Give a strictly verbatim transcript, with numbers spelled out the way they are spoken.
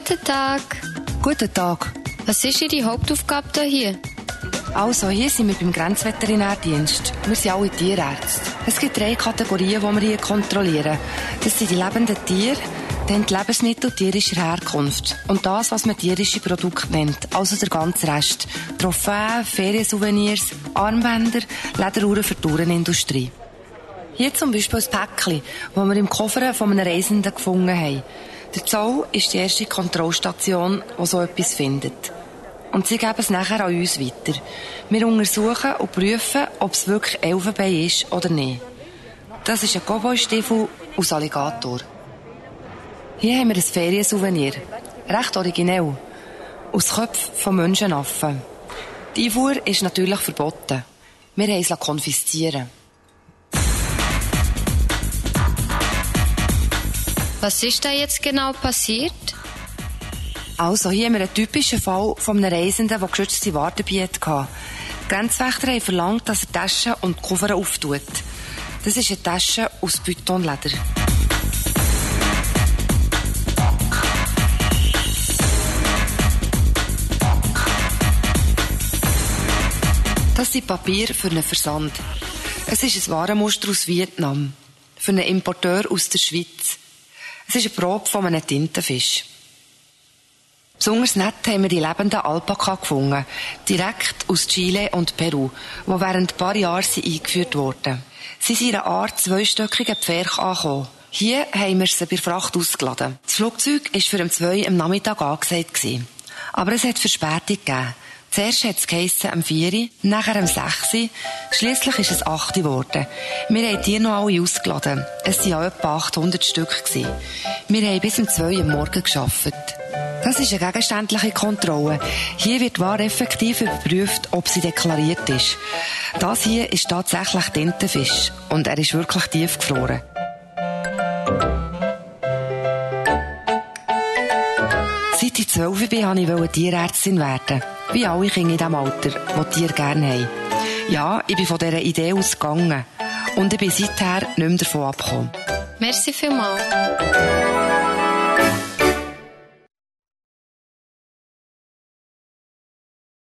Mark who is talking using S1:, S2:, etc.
S1: Guten Tag.
S2: Guten Tag.
S1: Was ist Ihre Hauptaufgabe hier?
S2: Also, hier sind wir beim Grenzveterinärdienst. Wir sind alle Tierärzte. Es gibt drei Kategorien, die wir hier kontrollieren. Das sind die lebenden Tiere, dann die Lebensmittel tierischer Herkunft. Und das, was man tierische Produkte nennt. Also der ganze Rest. Trophäen, Feriensouvenirs, Armbänder, Lederuhren für die Uhrenindustrie. Hier zum Beispiel ein Päckchen, das wir im Koffer von einem Reisenden gefunden haben. Der Zoll ist die erste Kontrollstation, die so etwas findet. Und sie geben es nachher an uns weiter. Wir untersuchen und prüfen, ob es wirklich Elfenbein ist oder nicht. Das ist ein Cowboy-Stiefel aus Alligator. Hier haben wir ein Feriensouvenir. Recht originell. Aus Köpfen von Menschenaffen. Die Einfuhr ist natürlich verboten. Wir haben es konfiszieren.
S1: Was ist da jetzt genau passiert?
S2: Also, hier haben wir einen typischen Fall von einem Reisenden, der geschützte Wartebiete hatte. Die Grenzwächter haben verlangt, dass er die Taschen und die Koffer auftut. Das ist eine Tasche aus Betonleder. Das sind Papiere für einen Versand. Es ist ein Warenmuster aus Vietnam. Für einen Importeur aus der Schweiz. Es ist eine Probe von einem Tintenfisch. Besonders nett haben wir die lebenden Alpaka gefunden. Direkt aus Chile und Peru, die während ein paar Jahren eingeführt wurden. Sie sind in einer Art zweistöckigen Pferch angekommen. Hier haben wir sie bei Fracht ausgeladen. Das Flugzeug war für um zwei am Nachmittag angesagt. Aber es hat Verspätung gegeben. Zuerst hat es geheissen am vier, nachher am sechs, schliesslich ist es acht geworden. Wir haben die noch alle ausgeladen. Es waren ja etwa achthundert Stück. Wir haben bis um zwei am Morgen gearbeitet. Das ist eine gegenständliche Kontrolle. Hier wird Ware effektiv überprüft, ob sie deklariert ist. Das hier ist tatsächlich Tintenfisch und er ist wirklich tief gefroren. Seit ich zwölf bin, wollte ich Tierärztin werden. Wie alle Kinder in diesem Alter, die Tiere gerne haben. Ja, ich bin von dieser Idee ausgegangen. Und ich bin seither nicht mehr davon abgekommen.
S1: Merci vielmals.